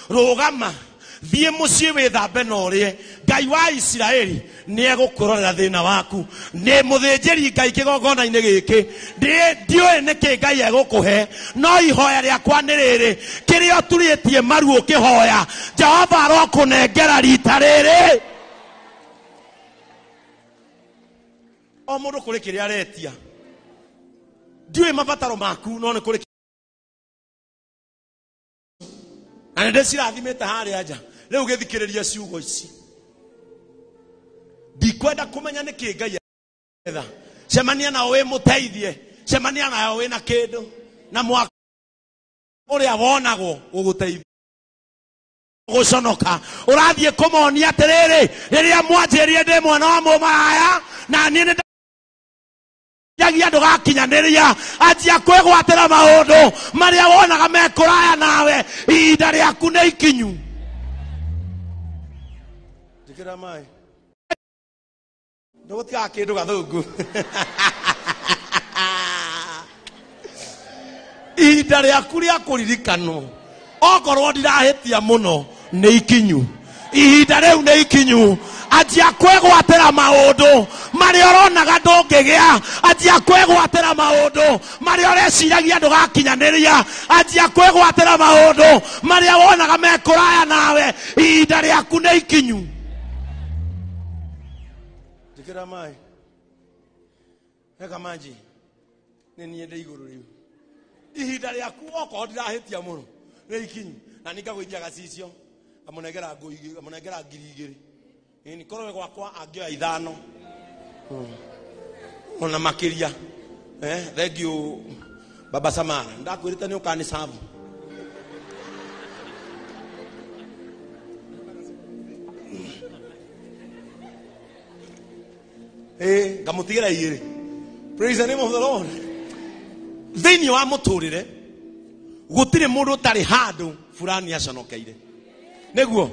rugama thie mucie withambe na urie Ngai wa Isiraeli niegukurorera thina waku ni muthinjiri Ngai kigongona-ini giki ndioi niki Ngai egukuhe no ihoya riakwa ni riri kiria turitie maru ukihoya Jehova arokunengera rita riri o mundu kuri kiria aretia ndioi mabataro maku no ni kuri na ndecirathimite haria nja riu githikiriria ciugo ici ndikwenda kumenya niki Ngai etha cemania nao wi muteithie cemania nao wina kindu na mwaka uria wonagwo guguteithia guconoka urathie kumonia atiriri riria mwanjirie ndi mwana wa mumaraya na ni yagia ndugakinyaniria anjia kwigwatira maundu maria wonaga mekuraya nawe ihinda riaku ni ikinyu ndikira mai ndugutia kindu gathungu ihinda riaku ria kuririkano okorwo ndirahitia muno ni ikinyu ihinda riu ni ikinyu anjia kwigwatira maundu maria uronaga ndungigia anjia kwigwatira maundu maria ureciragia ndugakinyaniria anjia kwigwatira maundu maria wonaga mekuraya nawe ihinda riaku ni ikinyu ndikira mai ega maji ni niende iguru riu ihinda riaku okorwo ndirahitia muno ni ikinyu na ningagwithia gacicio amunegera ngui amunegera ngiri 2 ni korwe gwakwa angioya 5 ona makiria thank you baba Samara ndakwirite ni ukani savu ngamutigira igiri praise the name of the Lord thini wa muturire gutire mundu tari handu fulani aconokeire neguo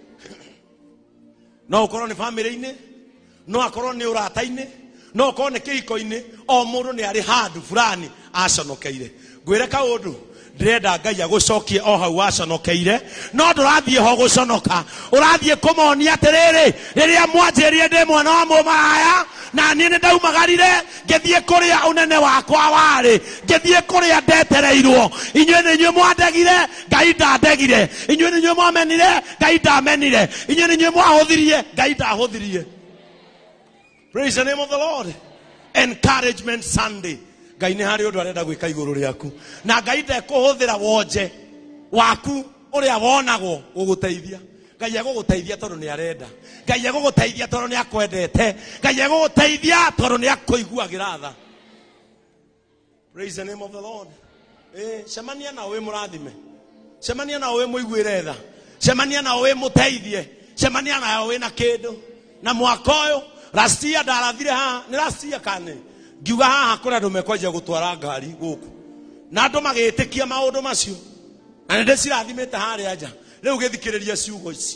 no ukorwo ni family-ini no akorwo ni urata-ini no ukorwo ni kihiko-ini o mundu ni ari handu fulani aconokeire ngwire kaundu ndirenda Ngai agucokie o hau aconokeire no ndurathie ho guconoka urathie kumonia atiriri riria mwanjirie ndi mwana wa mumaraya na ni ndaumagarire ngithie kuria unene wakwa wari ngithie kuria ndetereirwo inywe ni nywe mwandegire Ngai ndandegire inywe ni nywe mwamenire Ngai ndamenire inywe ni nywe mwahuthirie Ngai ndahuthirie praise the name of the Lord encouragement Sunday Ngai ni hari undu arenda gwika iguru riaku na Ngai ndekuhuthira wonje waku uria wonagwo guguteithia Ngai eguguteithia tondu ni arenda Ngai eguguteithia tondu ni akwendete Ngai eguguteithia tondu ni akuiguagira tha praise the name of the Lord cemania na wi murathime cemania na wi muiguire tha cemania na wi muteithie cemania na wi na kindu na mwaka uyu rastia ndarathire ha ni rastia kane ngiuga haha kuri andu mekwanjia gutwara ngari guku na andu magitikia maundu macio na ndecirathimite haria nja riu githikiriria ciugo ici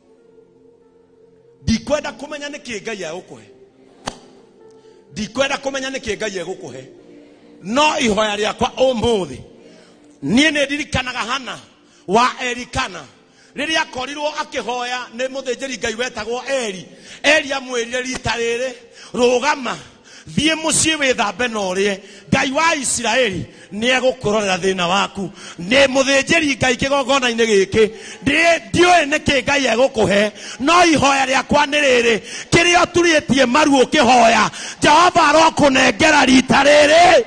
ndikwenda kumenya niki Ngai egukuhe ndikwenda kumenya niki Ngai egukuhe no ihoya riakwa umuthi nie ni ndirikanaga Hana wa Elikana riria akorirwo akihoya ni muthinjiri Ngai wetagwo Eli amwirire rita riri rugama thie mucie withambe na urie Ngai wa Isiraeli niegukurorera thina waku ni muthinjiri Ngai kigongona-ini giki ndioi niki Ngai egukuhe no ihoya riakwa ni riri kiria turitie maru ukihoya Jehova arokunengera rita riri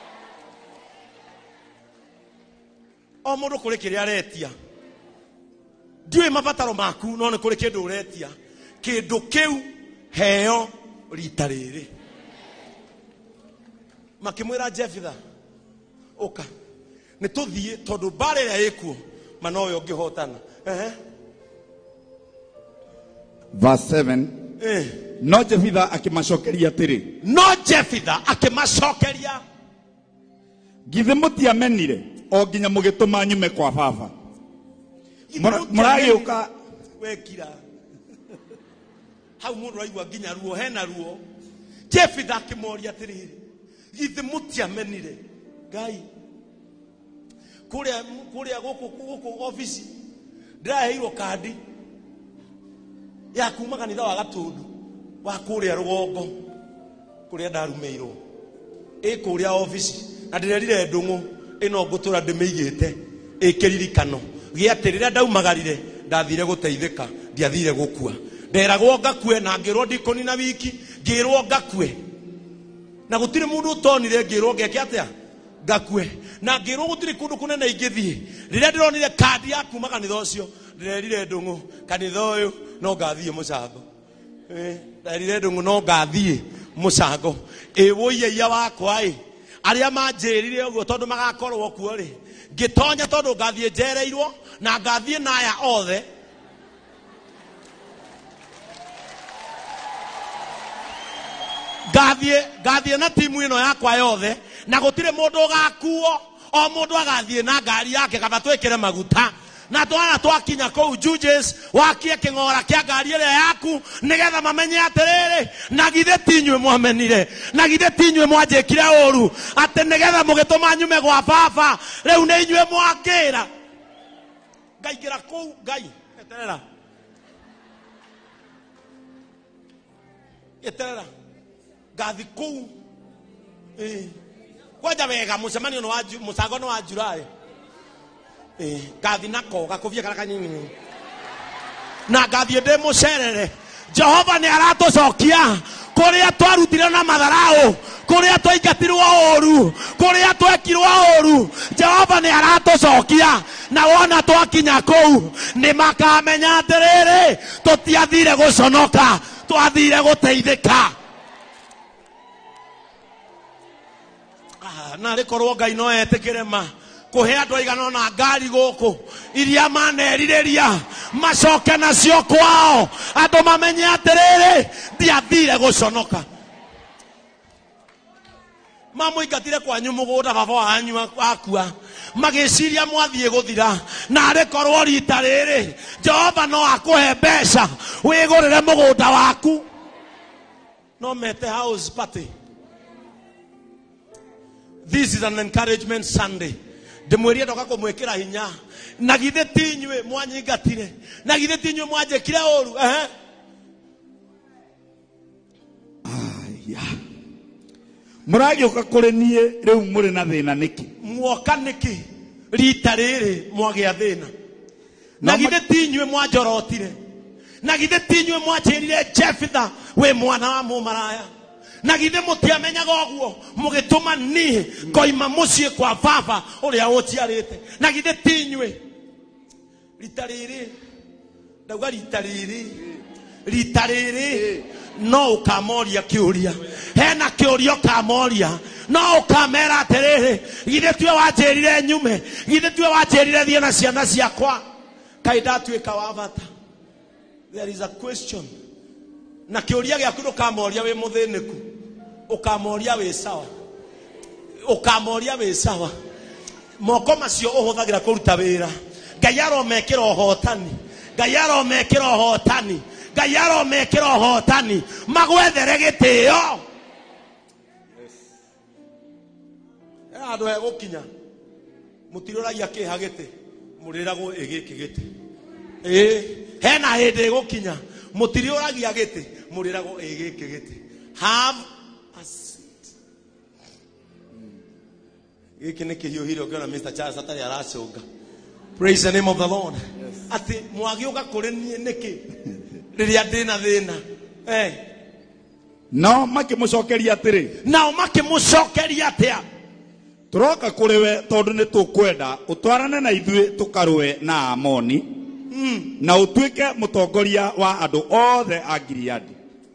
o mundu kuri kiria aretia ndioi mabataro maku no ni kuri kindu uretia kindu kiu heo rita riri makimwira Jefitha uka nituthie tondu bare ya ikuo mana uyo ngihotana verse 7 no Jefitha akimacokeria atiri githe mutiamenire o nginya mugituma nyume kwa baba muragiuka wekira hau mundu aigua nginya ruo hena ruo Jefitha akimoria atiriri githe mutiamenire Ngai kuria guku office ndiraheirwo kandi ya kuma kanitha wa Gatundu wa kuria Rugongo kuria ndarumeirwo kuria office na ndirerire ndungu ino ngutura ndimigite ikiririkano giati riria ndaumagarire ndathire guteithika ndiathire gukua nderagwo ngakue na ngirwo ndikoni na wiki ngirwo ngakue na gutire mundu utonire ngirwo ngeke atia ngakue na ngirwo gutire kundu kunene ingithie riria ndironire kandi ya kuma kanitha ucio ndirerire ndungu kanitha uyu no ngathie mucango ndirerire ndungu no ngathie mucango woiye ya wakwa aria manjirire uguo tondu magakorwo kuo ri ngitonya tondu ngathie njereirwo na ngathie naya othe ngathie na timu ino yakwa yothe na gutire mundu gakuo o mundu agathie na ngari yake kaba twikire maguta na twana twakinya kou Jujes wakie kingora kia ngari ile yaku nigetha mamenye atiriri na githe tinywe mwamenire na githe tinywe mwanjikire uru ati nigetha mugituma nyume gwa baba riu ni inywe mwangira ngaigira kou ngai eterera gathi kou kwaja wega mucemanio wa mucango no wa Julai gathi nako gakuvia kara kanyinyi na gathi ndi mucerere Jehova ni aratucokia kuria twarutire na matharau kuria twaingatirwo uru kuria twekirwo uru Jehova ni aratucokia na wona twakinya kou ni makamenya atiriri tutiathire guconoka twathire guteithika na rikorwo Ngai no etikire ma kuhe andu aigana na ngari guku iria maneririria macoke nacio kwao andu mamenye atiriri ndiathire guconoka mamuingatire kwanyu mugunda baba wanyu akua magiciria mwathie guthira na rikorwo rita riri Jehova no akuhe mbeca wigurire mugunda waku no mete house party. This is an encouragement Sunday. Ndimweria ndoka kumwekera hinya na githe tinywe mwanyingatire na githe tinywe mwanjekire uru muragioka kuri nie riu muri na thina niki mwoka niki rita riri mwagia thina na githe tinywe mwanjorotire na githe tinywe mwanjirire Jefitha we mwana wa mumaraya na githe mutiamenyaga oguo mugituma ni koima mucie kwa baba uria utiarite na githe tinywe rita riri ndauga rita riri no ukamoria kiuria hena kiuria ukamoria no ukamera atiriri githe tue wanjirire nyume githe tue wanjirire thie na ciana ciakwa kai ndatuika wa bata. There is a question na kiuria giaku ndukamoria wi muthiniku ukamoria wi sawa ukamoria wi sawa moko macio uhuthagira kuruta wira Ngai aromekira uhotani Ngai aromekira uhotani Ngai aromekira uhotani magwethere gitio andu egukinya mutiruragia kiha giti muriragwo igiki giti hena hindi igukinya mutiruragia giti muriragwo igiki giti have a seat giki ni kihiuhire ukiona Mr. Charles atari aracunga. Praise the name of the Lord. Ati mwagiuka kuri nie niki riria ndina thina no makimucokeria atiri nao makimucokeria atia turoka kuri we tondu ni tukwenda utwarane na ithui tukarue na Amoni na utuike mutongoria wa andu othe a Gileadi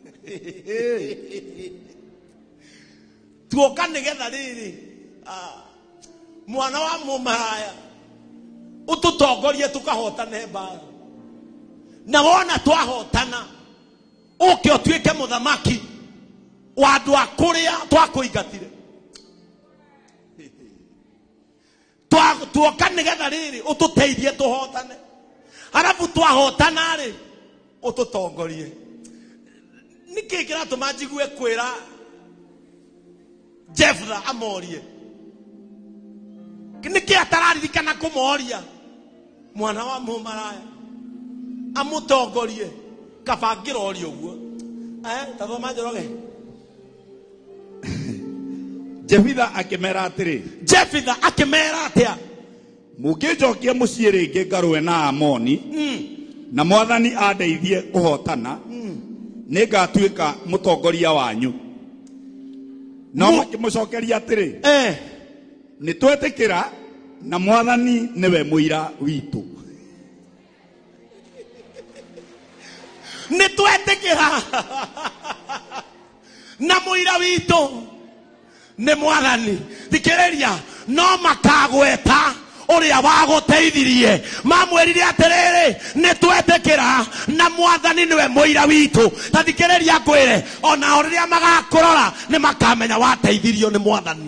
tuoka nigetha riri mwana wa mumaraya ututongorie tukahotane mbara na wona twahotana uke utuike muthamaki wa andu akuria twakuingatire tuoka nigetha riri ututeithie tuhotane halafu twahotana ri ututongorie niki kiratuma njigue kwira Jefitha amorie niki atararirikana kumoria mwana wa mumaraya amutongorie kabangira ori uguo tathoma njoroge. Jefitha akimera atiri, Jefitha akimera atia, mukijokia muciĩ rĩngĩ ngarũe na Amoni na mwathani andeithie kũhotana nĩngatuĩka mũtongoria wanyu. No makĩmũcokeria atĩrĩ, nĩtwetĩkĩra na mwathani nĩwe mũira witũ. Nĩtwetĩkĩra na mũira witũ nĩ mwathani. Thikĩrĩria, no makagweta ũrĩa wagũteithirie, mamwĩrire atĩrĩrĩ, nĩtwetĩkĩra na mwathani nĩwe mũira witũ. Ta thikĩrĩria ngwĩre, ona rĩrĩa magakũrora nĩ makamenya wateithirio nĩ mwathani.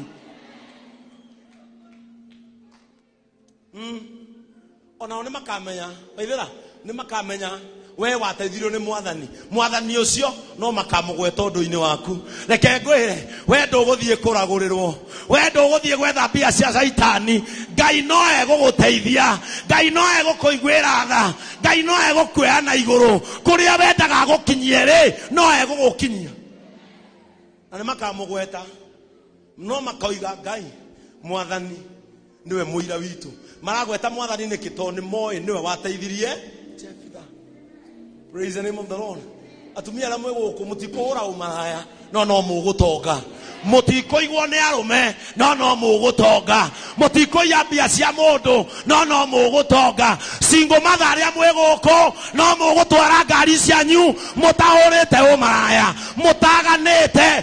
Ona nĩ makamenya, waithĩra, nĩ makamenya we wateithirio nĩ mwathani. Mwathani ũcio no makamũgweta ũndũ-inĩ waku. Reke ngwĩre, we ndũgũthiĩ kũragũrĩrwo, we ndũgũthiĩ gwetha mbia cia Saitani. Ngai no egũgũteithia, Ngai no egũkũiguĩra tha, Ngai no egũkuoya na igũrũ. Kũrĩa wendaga gũkinyie rĩ, no egũgũkinyia. Na nĩ makamũgweta, no makoiga Ngai mwathani niwe mũira witũ. Maragweta mwathani nĩkĩ? Tondũ nĩmoĩ nĩwe wateithirie Jefitha. Praise the name of the Lord. Atumia arĩa mwĩ gũkũ mũtikũhũra ũmaraya, no mũgũtonga. Mũtikũigwo nĩ arũme, no mũgũtonga. Mũtikũiya mbia cia mũndũ, no mũgũtonga. Single mother arĩa mwĩ gũkũ, no mũgũtwara ngari cianyu mũtahũrĩte ũmaraya, mũtaganĩte.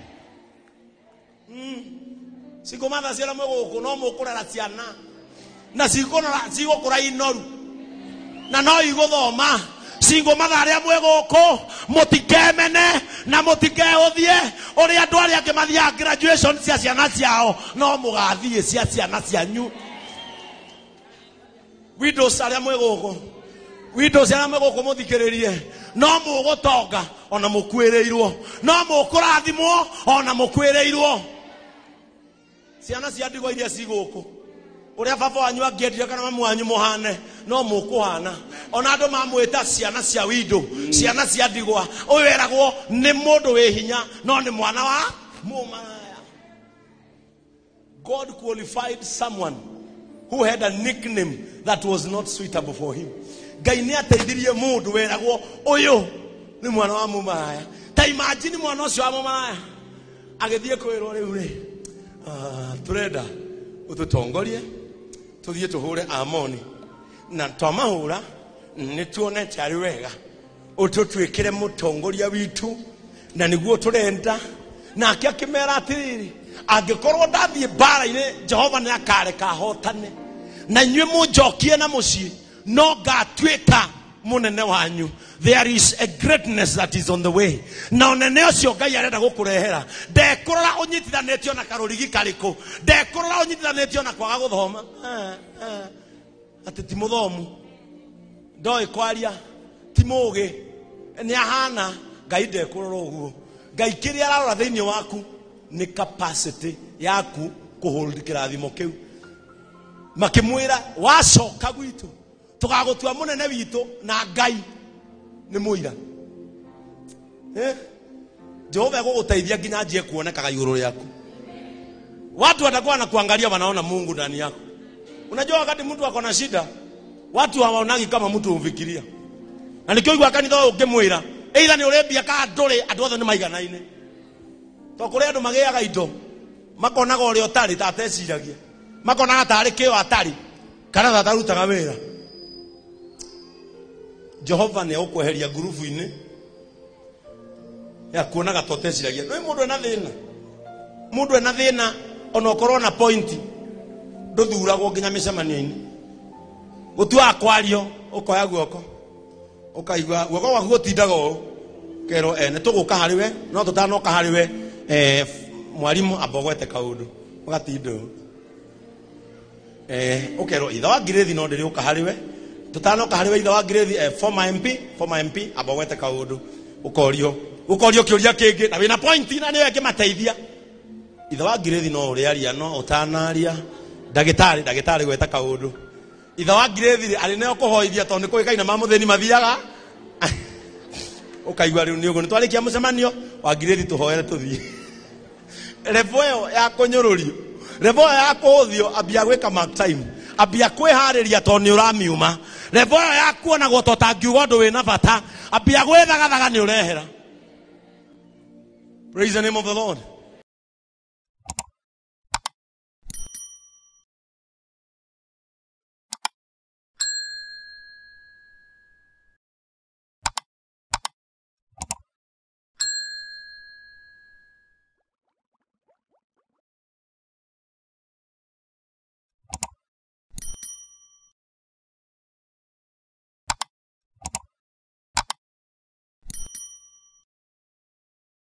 Single mother arĩa mwĩ gũkũ, no mũkũrera ciana na cigũkũra inoru na no igũthoma. Single mother arĩa mwĩ gũkũ, mũtikemene na mũtikehũthie ũrĩa andũ arĩa angĩ mathiaga graduation cia ciana ciao, no mũgathiĩ cia ciana cianyu. Widows arĩa mwĩ gũkũ, widows arĩa mwĩ gũkũ mũthikĩrĩrie, no mũgũtonga ona mũkwĩrĩirwo, no mũkũrathimwo ona mũkwĩrĩirwo. Ciana cia ndigwa iria cigũkũ, ũrĩa baba wanyu angĩendire kana mamu wanyu mũhane, no mũkũhana. Ona andũ mamwĩta ciana cia widow, ciana cia ndigwa, ũyũ eragwo nĩ mũndũ wĩ hinya, no nĩ mwana wa mũmaraya. God qualified someone who had a nickname that was not suitable for him. Ngai nĩ ateithirie mũndũ weragwo ũyũ nĩ mwana wa mũmaraya. Ta imagine mwana ũcio wa mũmaraya agĩthiĩ kwĩrwo rĩu rĩ, tũrenda ũtũtongorie tuthiĩ tũhũre Amoni, na twamahũra nĩtuonete arĩ wega ũtũtuĩkĩre mũtongoria witũ, na nĩguo tũrenda. Nake akĩmera atĩrĩrĩ, angĩkorwo ndathiĩ mbara-inĩ Jehova nĩ akareka hotane, na inyuĩ mũnjokie na mũciĩ, no ngatuĩka mũnene wanyu. There is a greatness that is on the way. Na onene ũcio Ngai arenda gũkũrehera, ndekũrora ũnyitithanĩtio na karũrigi karĩkũ, ndekũrora ũnyitithanĩtio na kwaga gũthoma. Atĩ ti mũthomu, ndoĩ kwaria, ti mũũgĩ, nĩ ahana. Ngai ndekũrora ũguo. Ngai kĩrĩa ararora thĩinĩ waku nĩ capacity yaku kũhũrĩra kĩrathimo kĩu. Makĩmwĩra, wacoka gwitũ tũgagũtua mũnene witũ na Ngai nĩ mũira. Jehova egũgũteithia nginya anjie kuonekaga igũrũ rĩaku. Watu watakuwa na kuangalia wanaona Mungu ndani yako. Unajua wakati mtu ako na shida, watu hawaonagi kama mtu umfikiria. Na nikioigwa kanitha ũyũ ngĩmwĩra, either nĩ ũrĩmbia ka ndũrĩ, andũ othe nĩ maiganaine. To kũrĩ andũ magĩaga indo, makonaga ũrĩa ũtarĩ ta ateciragia, makonaga tarĩ kĩo atarĩ kana tatarutaga wĩra. Jehova nĩ egũkweheria ngurubu-inĩ ya kuonaga toteciragia. Nĩ mũndũ ena thĩna, mũndũ ena thĩna, ona ũkorwo na point ndũthuragwo nginya mĩcemanio-inĩ. Gũtua kwario, ũkoya guoko, ũkaigua guoko gwaku gũtindaga ũũ, kerwo nĩ tũgũka harĩ we, no tũtanoka harĩ we, mwarimũ ambogwete kaũndũ, ũgatinda ũũ. Ũkerwo ithe wa ngirĩthi no ndĩrĩũka harĩ we, tutanoka harĩ we ithe wa ngirĩthi, former MP ambogwete kaũndũ. Ũkorio kĩũria kĩngĩ na wĩna point na nĩwe ĩngĩmateithia. Ithe wa ngirĩthi no ũrĩaria, no ũtanaria. Ndagĩtarĩ gweta kaũndũ. itha wa ngirethire ari neo kuhoithia to ni kuikaina mamutheni mathiaga ukaigwa riu ni ugo ni twarikia mucemanio wa ngirethi tuhoere tuthie revoyo ya kunyururio revoyo ya kuthio ambia gwika mark time ambia kwihariria to ni uramiuma revoyo ya kuona goto tangiuga ndu wina bata ambia gwethagathaga ni urehera. Praise the name of the Lord.